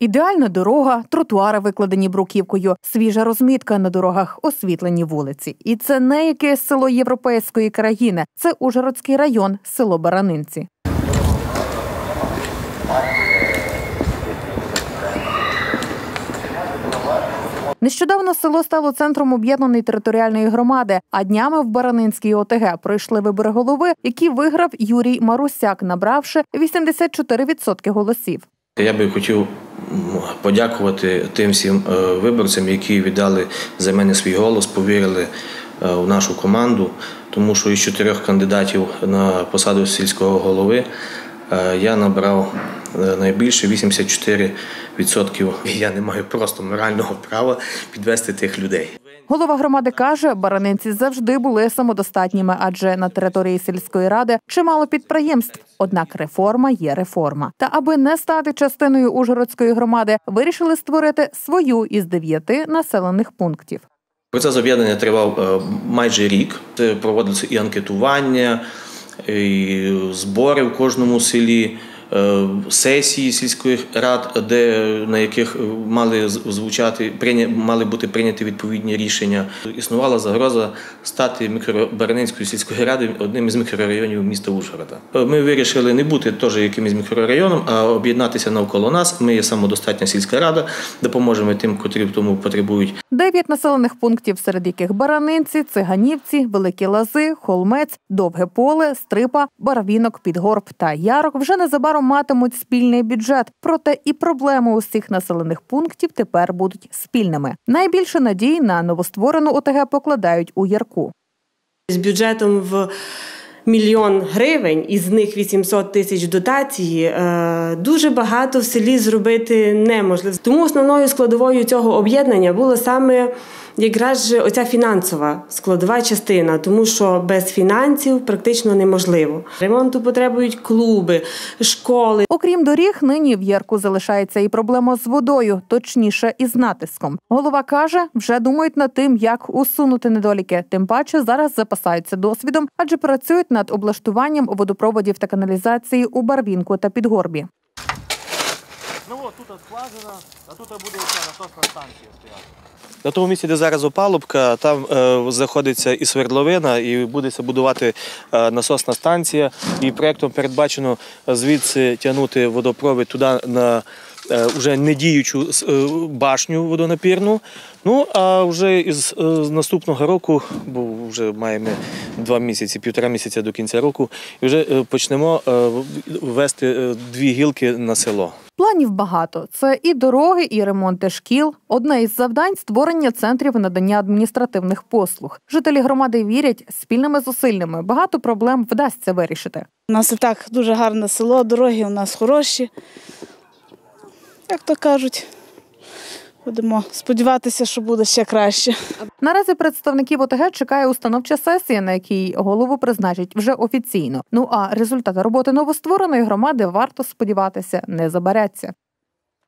Ідеальна дорога, тротуари викладені бруківкою, свіжа розмітка на дорогах, освітлені вулиці. І це не якесь село європейської країни, це Ужгородський район, село Баранинці. Нещодавно село стало центром об'єднаної територіальної громади, а днями в Баранинській ОТГ пройшли вибори голови, які виграв Юрій Марусяк, набравши 84% голосів. Я би хотів подякувати тим всім виборцям, які віддали за мене свій голос, повірили в нашу команду, тому що із 4 кандидатів на посаду сільського голови я набрав найбільше 84%. Я не маю просто морального права підвести тих людей. Голова громади каже, баранинці завжди були самодостатніми, адже на території сільської ради чимало підприємств. Однак реформа є реформа. Та аби не стати частиною Ужгородської громади, вирішили створити свою із 9 населених пунктів. Процес об'єднання тривав майже рік. Проводилися і анкетування, і збори в кожному селі, сесії сільських рад, на яких мали бути прийняті відповідні рішення. Існувала загроза стати Баранинською сільською радою одним із мікрорайонів міста Ужгорода. Ми вирішили не бути теж якимось мікрорайоном, а об'єднатися навколо нас. Ми є самодостатня сільська рада, допоможемо тим, котрі в тому потребують. 9 населених пунктів, серед яких Баранинці, Циганівці, Великі Лази, Холмець, Довге Поле, Стрипа, Барвінок, Підгорб та Ярок вже незабаром матимуть спільний бюджет. Проте і проблеми усіх населених пунктів тепер будуть спільними. Найбільше надій на новостворену ОТГ покладають у Ярку. З бюджетом в 1 мільйон гривень, із них 800 тисяч дотації, дуже багато в селі зробити неможливо. Тому основною складовою цього об'єднання було саме якраз оця фінансова складова частина, тому що без фінансів практично неможливо. Ремонту потребують клуби, школи. Окрім доріг, нині в Ярку залишається і проблема з водою, точніше із натиском. Голова каже, вже думають над тим, як усунути недоліки. Тим паче зараз запасаються досвідом, адже працюють над облаштуванням водопроводів та каналізації у Барвінку та Підгорбі. Ну от тут скважина, а тут буде насосна станція стояти. На тому місці, де зараз опалубка, там знаходиться і свердловина, і буде будувати насосна станція. І проєктом передбачено звідси тягнути водопровід туди на вже недіючу башню водонапірну. Ну, а вже із наступного року, бо вже маємо 2 місяці, 1,5 місяця до кінця року, і вже почнемо ввести 2 гілки на село. Планів багато. Це і дороги, і ремонти шкіл. Одне із завдань – створення центрів надання адміністративних послуг. Жителі громади вірять, спільними зусиллями багато проблем вдасться вирішити. У нас і так дуже гарне село, дороги у нас хороші. Як то кажуть, будемо сподіватися, що буде ще краще. Наразі представників ОТГ чекає установча сесія, на якій голову призначать вже офіційно. Ну а результати роботи новоствореної громади, варто сподіватися, не забаряться.